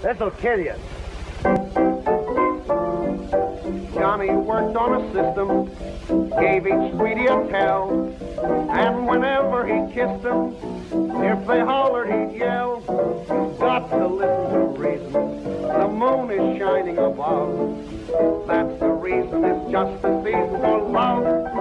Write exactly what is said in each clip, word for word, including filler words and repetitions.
This'll kill you. Johnny worked on a system, gave each sweetie a tell, and whenever he kissed them, if they hollered, he'd yell. You've got to listen to reason. The moon is shining above. That's the reason it's just the season for love.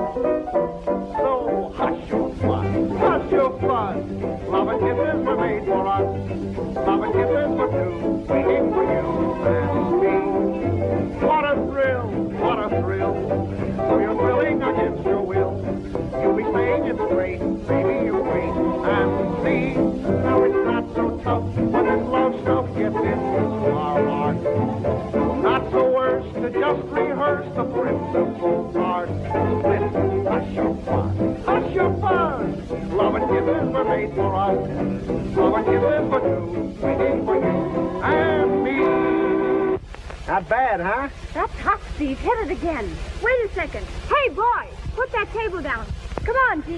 So hush your fuss, hush your fuss. Love and kisses were made for us. Love and kisses were two, waiting for you and me. What a thrill, what a thrill. So you're thrilling against your will. You'll be saying it's great, baby, you wait and see. Now it's not so tough when this love stuff gets into our heart. Not so worse to just rehearse the principal part. Listen, hush your fuss, hush your fuss. Love and kisses were made for us. Love and kisses were two, waiting for you and me. Not bad, huh? That's hot, Steve. Hit it again. Wait a second. Hey, boy, put that table down. Come on, Gene.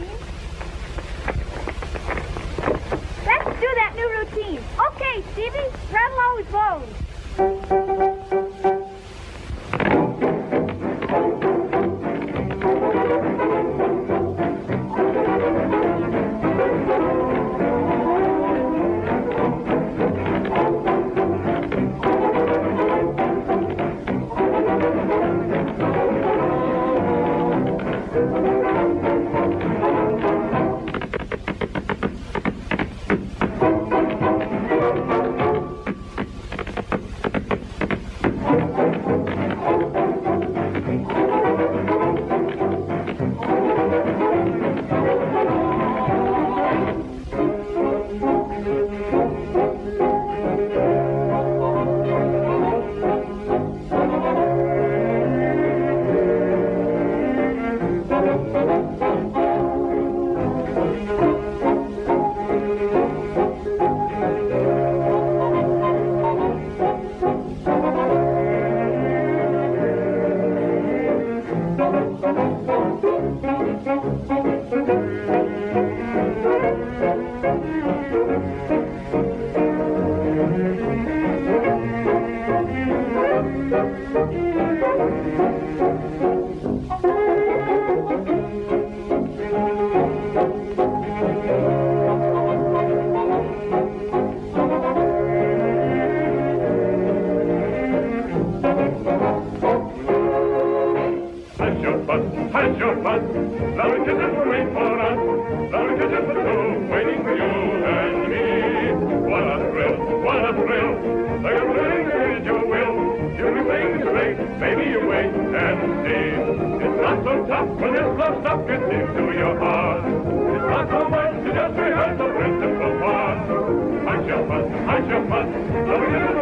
Let's do that new routine. Okay, Stevie, rattle always blows. Hush your fuss, hush your fuss,